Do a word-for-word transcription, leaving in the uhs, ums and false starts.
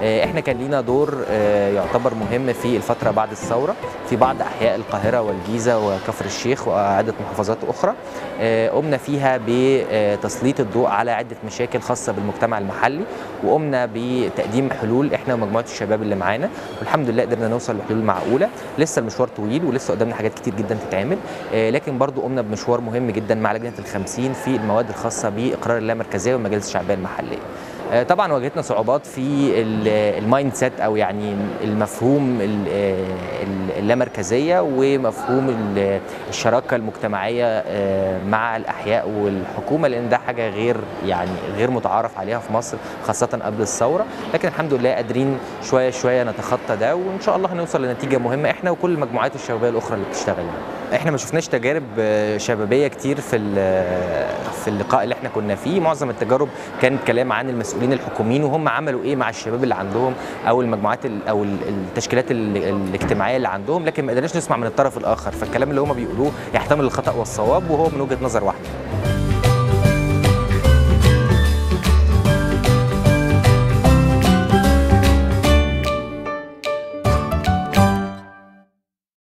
احنا كان لينا دور يعتبر مهم في الفتره بعد الثوره في بعض احياء القاهره والجيزه وكفر الشيخ وعده محافظات اخرى، قمنا فيها بتسليط الضوء على عده مشاكل خاصه بالمجتمع المحلي، وقمنا بتقديم حلول احنا ومجموعه الشباب اللي معانا، والحمد لله قدرنا نوصل لحلول معقوله. لسه المشوار طويل ولسه قدامنا حاجات كتير جدا تتعمل، لكن برضو قمنا بمشوار مهم جدا مع لجنه الخمسين في المواد الخاصه باقرار اللامركزيه والمجالس الشعبيه المحليه. طبعا واجهتنا صعوبات في المايند سيت او يعني المفهوم اللامركزيه ومفهوم الشراكه المجتمعيه مع الاحياء والحكومه، لان ده حاجه غير يعني غير متعارف عليها في مصر خاصه قبل الثوره، لكن الحمد لله قادرين شويه شويه نتخطى ده، وان شاء الله هنوصل لنتيجه مهمه احنا وكل المجموعات الشبابيه الاخرى اللي بتشتغل. احنا ما شفناش تجارب شبابيه كتير في في اللقاء اللي احنا كنا فيه، معظم التجارب كانت كلام عن المسؤولين الحكوميين وهم عملوا ايه مع الشباب اللي عندهم او المجموعات او التشكيلات الاجتماعيه اللي عندهم، لكن ما قدرناش نسمع من الطرف الاخر، فالكلام اللي هم بيقولوه يحتمل الخطا والصواب وهو من وجهه نظر واحده.